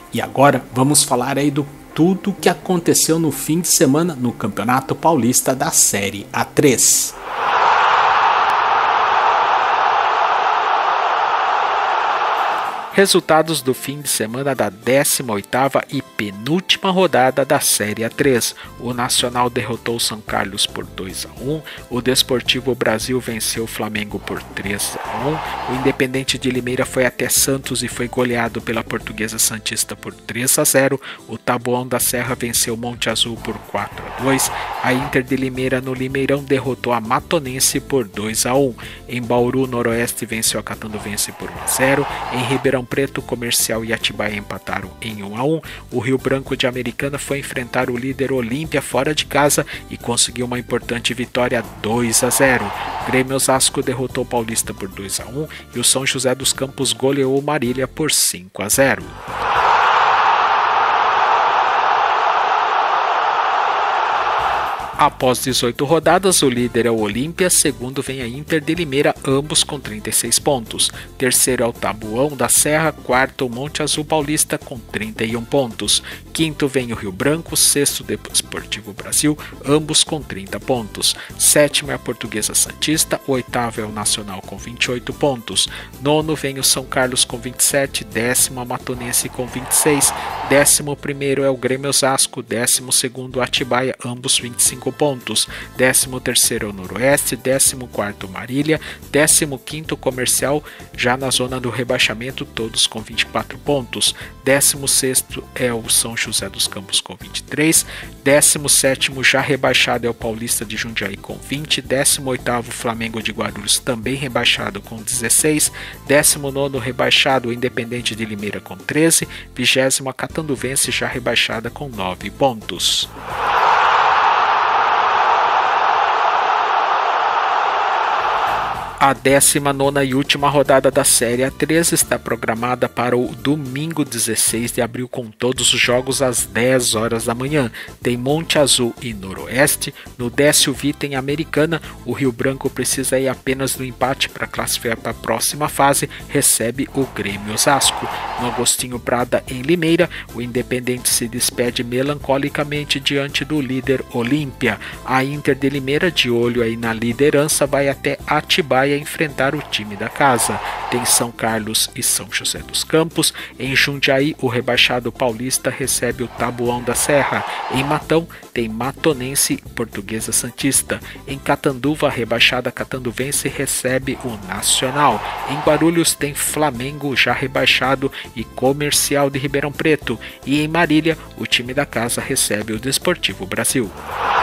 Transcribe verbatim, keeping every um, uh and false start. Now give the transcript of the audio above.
E agora vamos falar aí do tudo que aconteceu no fim de semana no Campeonato Paulista da Série A três. Resultados do fim de semana da décima oitava e penúltima rodada da Série A três. O Nacional derrotou o São Carlos por dois a um, o Desportivo Brasil venceu o Flamengo por três a um, o Independente de Limeira foi até Santos e foi goleado pela Portuguesa Santista por três a zero, o Taboão da Serra venceu o Monte Azul por quatro a dois, a Inter de Limeira no Limeirão derrotou a Matonense por dois a um, em Bauru, Noroeste venceu a Catanduvense por um a zero, em Ribeirão Preto, Comercial e Atibaia empataram em um a um. O Rio Branco de Americana foi enfrentar o líder Olímpia fora de casa e conseguiu uma importante vitória dois a zero. Grêmio Osasco derrotou o Paulista por dois a um e o São José dos Campos goleou o Marília por cinco a zero. Após dezoito rodadas, o líder é o Olímpia, segundo vem a Inter de Limeira, ambos com trinta e seis pontos. Terceiro é o Taboão da Serra, quarto o Monte Azul Paulista com trinta e um pontos. Quinto vem o Rio Branco, sexto o Desportivo Brasil, ambos com trinta pontos. Sétimo é a Portuguesa Santista, oitavo é o Nacional com vinte e oito pontos. Nono vem o São Carlos com vinte e sete, décimo a Matonense com vinte e seis, décimo primeiro é o Grêmio Osasco, décimo segundo o Atibaia, ambos vinte e cinco pontos, décimo terceiro é o Noroeste, décimo quarto Marília, décimo quinto Comercial, já na zona do rebaixamento, todos com vinte e quatro pontos, décimo sexto é o São José dos Campos com vinte e três, décimo sétimo já rebaixado é o Paulista de Jundiaí com vinte, décimo oitavo Flamengo de Guarulhos também rebaixado com dezesseis, décimo nono rebaixado o Independente de Limeira com treze, vigésimo a Catanduvense já rebaixada com nove pontos. A décima nona e última rodada da Série A três está programada para o domingo dezesseis de abril com todos os jogos às dez horas da manhã. Tem Monte Azul e Noroeste, no Décio Vita em Americana, o Rio Branco precisa ir apenas do empate para classificar para a próxima fase, recebe o Grêmio Osasco. No Agostinho Prada em Limeira, o Independente se despede melancolicamente diante do líder Olímpia. A Inter de Limeira, de olho aí na liderança, vai até Atibaia enfrentar o time da casa. Tem São Carlos e São José dos Campos. Em Jundiaí, o rebaixado paulista recebe o Taboão da Serra. Em Matão, tem Matonense e Portuguesa Santista. Em Catanduva, a rebaixada Catanduvense recebe o Nacional. Em Guarulhos, tem Flamengo já rebaixado e Comercial de Ribeirão Preto. E em Marília, o time da casa recebe o Desportivo Brasil.